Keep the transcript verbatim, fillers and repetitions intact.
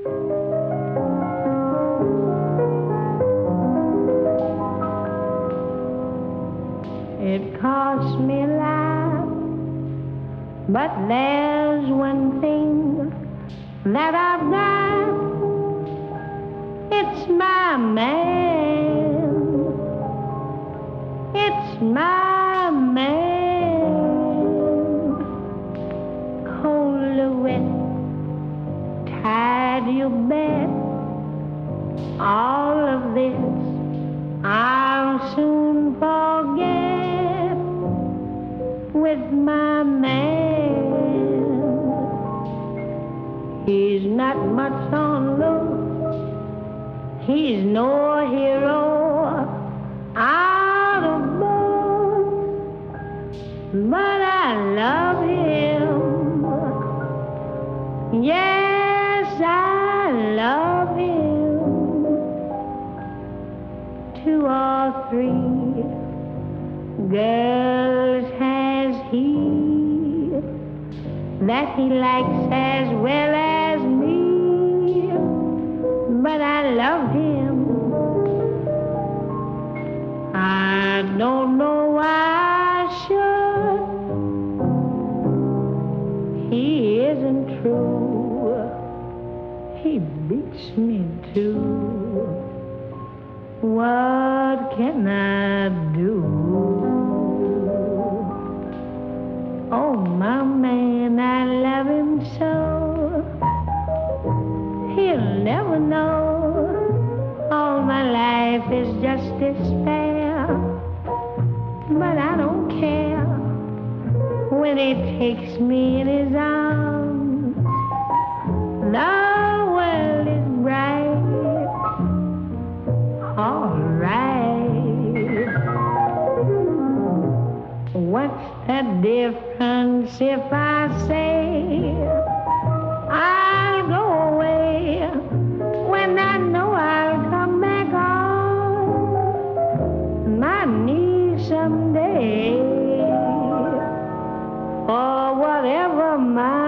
It costs me a lot, but there's one thing that I've got. It's my man. It's my man. Cold or wet, tired you bet. All of this I'll soon forget with my man. He's not much on looks, he's no hero out of books, but I love him. Yes, I love him. Two or three girls has he that he likes as well as me, but I love him. I don't know why I should. He isn't true. He beats me too. What can I do? Oh, my man, I love him so. He'll never know. All my life is just despair. But I don't care when he takes me in his arms. The world is bright. All right. What's the difference if I say I'll go away when I know I'll come back on my knees someday? For whatever my